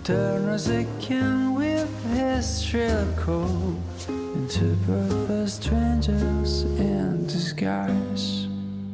turn as he can with his shrill call into perfect strangers in disguise.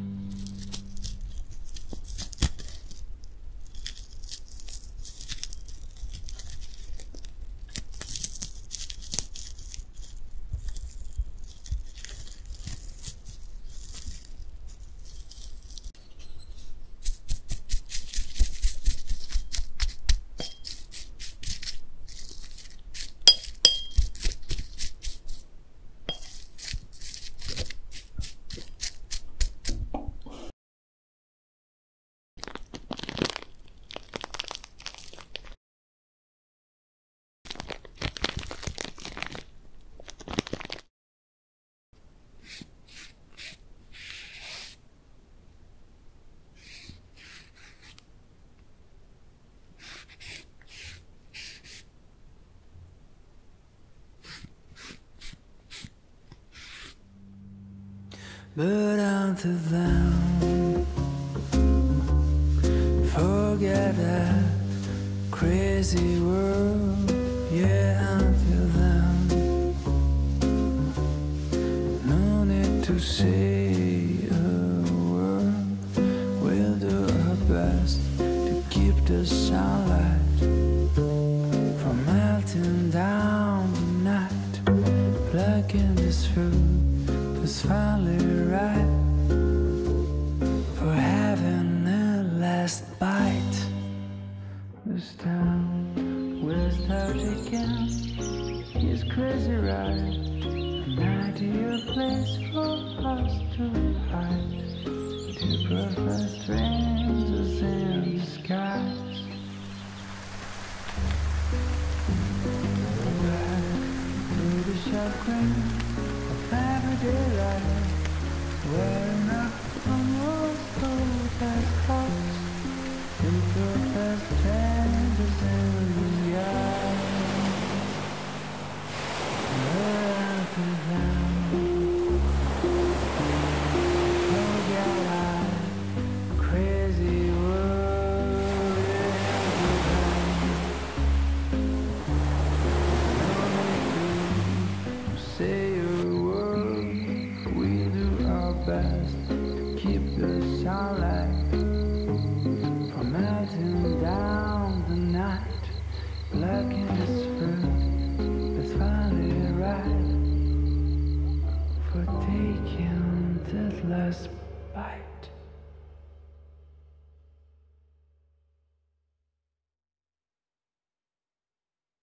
But until then, forget that crazy world. Yeah, until then, no need to say a word. We'll do our best to keep the sunlight from melting down the night. Plucking this food that's finally right for having a last bite. This time we'll start again. It's crazy, right? An ideal place for us to hide. Two perfect strangers in disguise. Back to the shop green of everyday life, wearing up almost old as clothes. Two perfect strangers in the eye. Crazy world, say a word. We do our best to keep the sunlight from melting down the night. Plucking this fruit that's finally ripe for taking that last bite.